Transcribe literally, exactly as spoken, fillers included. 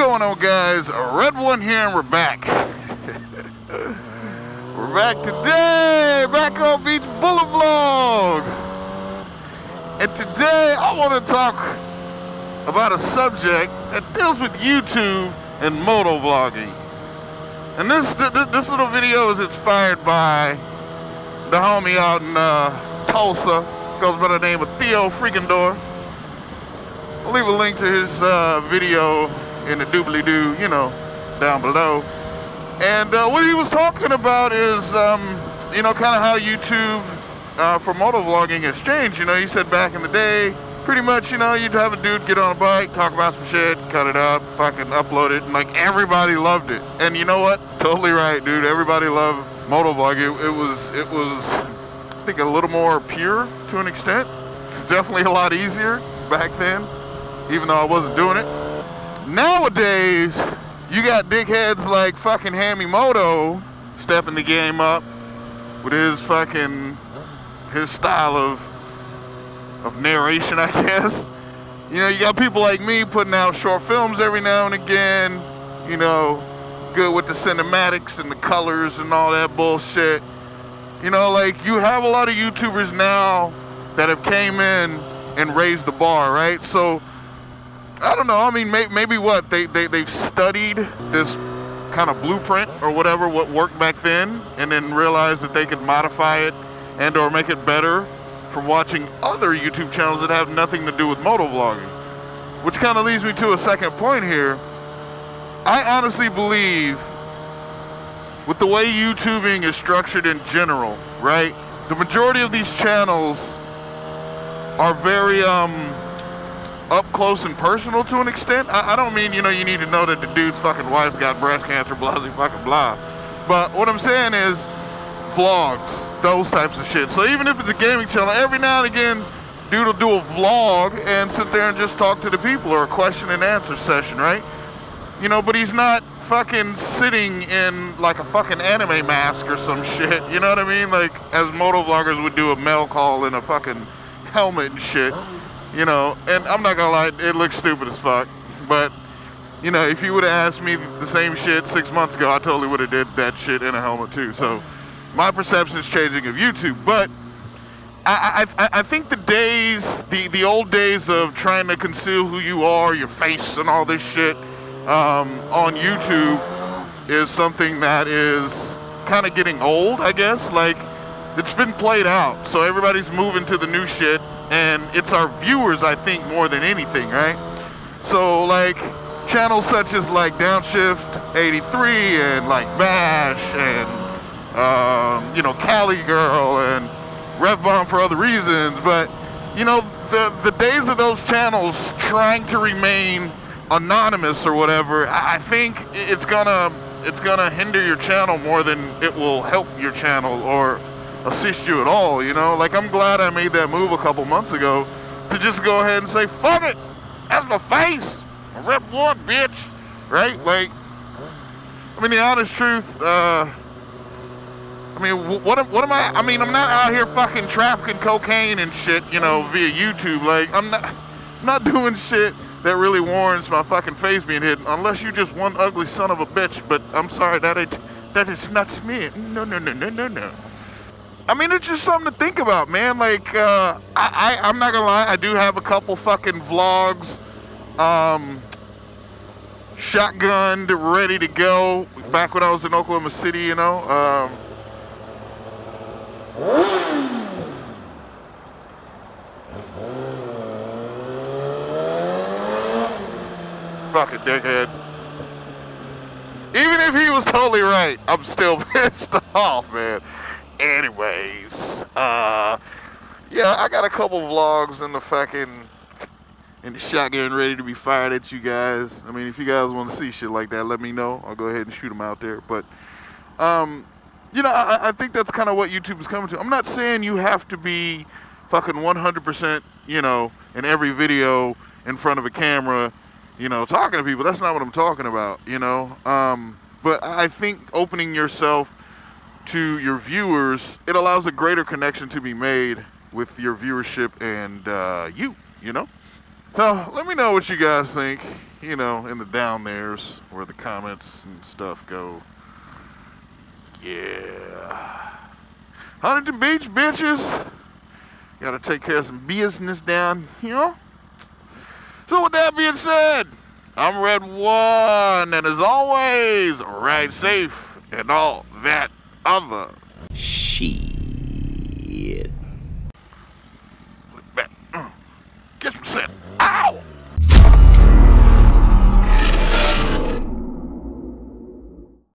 going on, guys? Red One here, and we're back. We're back today, back on Beach Bullet Vlog. And today I want to talk about a subject that deals with YouTube and moto vlogging. And this this, this little video is inspired by the homie out in uh, Tulsa, goes by the name of Theo Freakendor. I'll leave a link to his uh, video in the doobly-doo, you know, down below. And uh, what he was talking about is, um, you know, kind of how YouTube uh, for moto vlogging has changed. You know, he said back in the day, pretty much, you know, you'd have a dude get on a bike, talk about some shit, cut it up, fucking upload it, and like everybody loved it. And you know what? Totally right, dude. Everybody loved moto vlogging. It, it was, it was, I think, a little more pure to an extent. Definitely a lot easier back then, even though I wasn't doing it. Nowadays, you got dickheads like fucking Hammy Moto stepping the game up with his fucking, his style of, of narration, I guess. You know, you got people like me putting out short films every now and again, you know, good with the cinematics and the colors and all that bullshit. You know, like, you have a lot of YouTubers now that have came in and raised the bar, right? So, I don't know, I mean, may, maybe what, they, they, they've studied this kind of blueprint or whatever, what worked back then, and then realized that they could modify it and or make it better from watching other YouTube channels that have nothing to do with moto vlogging. Which kind of leads me to a second point here. I honestly believe with the way YouTubing is structured in general, right? The majority of these channels are very, um, up close and personal to an extent. I, I don't mean, you know, you need to know that the dude's fucking wife's got breast cancer, blah, blah, fucking blah. But what I'm saying is vlogs, those types of shit. So even if it's a gaming channel, every now and again, dude will do a vlog and sit there and just talk to the people, or a question and answer session, right? You know, but he's not fucking sitting in like a fucking anime mask or some shit, you know what I mean? Like, as moto vloggers would do a mail call in a fucking helmet and shit. You know, and I'm not gonna lie, it looks stupid as fuck. But, you know, if you would have asked me the same shit six months ago, I totally would have did that shit in a helmet too. So, my perception is changing of YouTube. But, I, I, I think the days, the, the old days of trying to conceal who you are, your face and all this shit um, on YouTube is something that is kind of getting old, I guess. Like, it's been played out. So everybody's moving to the new shit. And it's our viewers, I think, more than anything, right? So, like, channels such as, like, Downshift eighty-three and, like, Bash and, um, you know, Cali Girl and Rev Bomb for other reasons. But, you know, the, the days of those channels trying to remain anonymous or whatever, I think it's gonna, it's gonna hinder your channel more than it will help your channel or assist you at all, you know? Like, I'm glad I made that move a couple months ago to just go ahead and say, fuck it, that's my face, I rep one, bitch, right? Like, I mean, the honest truth, uh, I mean, what, what am I, I mean, I'm not out here fucking trafficking cocaine and shit, you know, via YouTube. Like, I'm not, I'm not doing shit that really warrants my fucking face being hidden, unless you just one ugly son of a bitch. But I'm sorry, that ain't, that is not me. No, no, no, no, no, no. I mean, it's just something to think about, man. Like, uh, I, I, I'm not gonna lie, I do have a couple fucking vlogs, um, shotgunned, ready to go, back when I was in Oklahoma City, you know. Um, fucking dickhead. Even if he was totally right, I'm still pissed off, man. Anyways, uh, yeah, I got a couple vlogs in the fucking, in the shotgun ready to be fired at you guys. I mean, if you guys want to see shit like that, let me know. I'll go ahead and shoot them out there. But, um, you know, I, I think that's kind of what YouTube is coming to. I'm not saying you have to be fucking one hundred percent, you know, in every video in front of a camera, you know, talking to people. That's not what I'm talking about, you know. Um, but I think opening yourself to your viewers, it allows a greater connection to be made with your viewership and uh, you, you know? So let me know what you guys think, you know, in the down there's where the comments and stuff go. Yeah. Huntington Beach, bitches. Gotta take care of some business down, you know? So with that being said, I'm Red One, and as always, ride safe and all that other shit.